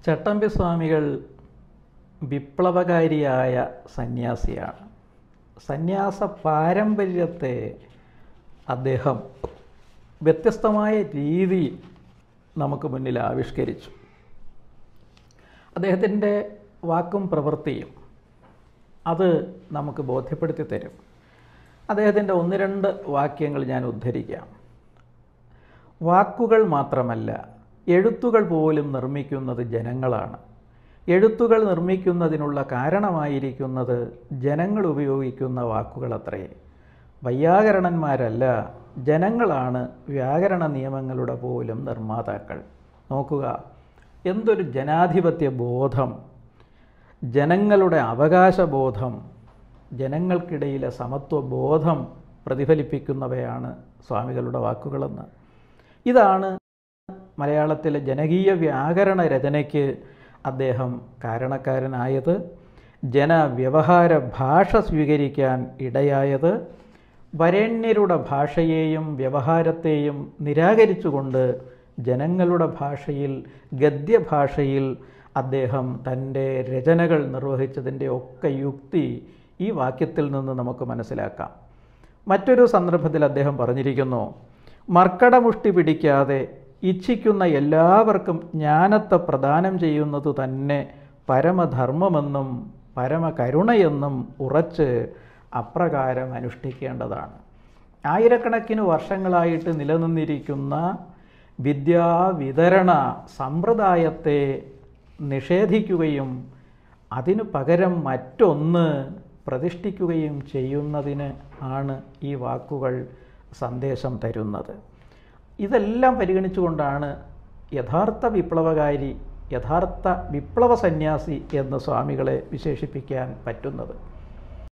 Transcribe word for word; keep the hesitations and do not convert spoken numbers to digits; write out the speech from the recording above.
ചട്ടമ്പി സ്വാമികൾ വിപ്ലവകാരിയായ സന്യാസിയാണ്. സന്യാസ പാരമ്പര്യത്തെ അദ്ദേഹം വ്യത്യസ്തമായ രീതിയിൽ നമുക്ക് മുന്നിൽ ആവിഷ്കരിച്ചു. അദ്ദേഹത്തിൻ്റെ വാക്കും പ്രവൃത്തിയും അത് നമുക്ക് ബോധ്യപ്പെടുത്തി തരും. അദ്ദേഹത്തിൻ്റെ ഒന്ന് രണ്ട് വാക്യങ്ങൾ ഞാൻ ഉദ്ധരിക്കാം. വാക്കുകൾ മാത്രമല്ല, എഴുത്തുകൾ പോലും നിർമ്മിക്കുന്നത് ജനങ്ങളാണ്. എഴുത്തുകൾ നിർമ്മിക്കുന്നതിനുള്ള കാരണമായിരിക്കുന്നത് ജനങ്ങൾ ഉപയോഗിക്കുന്ന വാക്കുകളത്രേ. വൈയാകരണന്മാരല്ല, ജനങ്ങളാണ് വ്യാകരണ നിയമങ്ങളുടെ പോലും നിർമ്മാതാക്കൾ. നോക്കുക, എന്തൊരു ജനാധിപത്യ ബോധം, ജനങ്ങളുടെ അവകാശബോധം, ജനങ്ങൾക്കിടയിലെ സമത്വബോധം പ്രതിഫലിപ്പിക്കുന്നവയാണ് സ്വാമികളുടെ വാക്കുകളെന്ന്. ഇതാണ് മലയാളത്തിലെ ജനകീയ വ്യാകരണ രചനയ്ക്ക് അദ്ദേഹം കാരണക്കാരനായത്, ജനവ്യവഹാര ഭാഷ സ്വീകരിക്കാൻ ഇടയായത്, വരേണ്യരുടെ ഭാഷയെയും വ്യവഹാരത്തെയും നിരാകരിച്ചുകൊണ്ട് ജനങ്ങളുടെ ഭാഷയിൽ, ഗദ്യഭാഷയിൽ അദ്ദേഹം തൻ്റെ രചനകൾ നിർവഹിച്ചതിൻ്റെ ഒക്കെ യുക്തി ഈ വാക്യത്തിൽ നിന്ന് നമുക്ക് മനസ്സിലാക്കാം. മറ്റൊരു സന്ദർഭത്തിൽ അദ്ദേഹം പറഞ്ഞിരിക്കുന്നു, മർക്കടമുഷ്ടി പിടിക്കാതെ ഇച്ഛിക്കുന്ന എല്ലാവർക്കും ജ്ഞാനത്തെ പ്രദാനം ചെയ്യുന്നത് തന്നെ പരമധർമ്മമെന്നും പരമകരുണയെന്നും ഉറച്ച് അപ്രകാരം അനുഷ്ഠിക്കേണ്ടതാണ്. ആയിരക്കണക്കിന് വർഷങ്ങളായിട്ട് നിലനിന്നിരിക്കുന്ന വിദ്യാവിതരണ സമ്പ്രദായത്തെ നിഷേധിക്കുകയും അതിനു പകരം മറ്റൊന്ന് പ്രതിഷ്ഠിക്കുകയും ചെയ്യുന്നതിന് ആണ് ഈ വാക്കുകൾ സന്ദേശം തരുന്നത്. ഇതെല്ലാം പരിഗണിച്ചുകൊണ്ടാണ് യഥാർത്ഥ വിപ്ലവകാരി, യഥാർത്ഥ വിപ്ലവ സന്യാസി എന്ന് സ്വാമികളെ വിശേഷിപ്പിക്കാൻ പറ്റുന്നത്.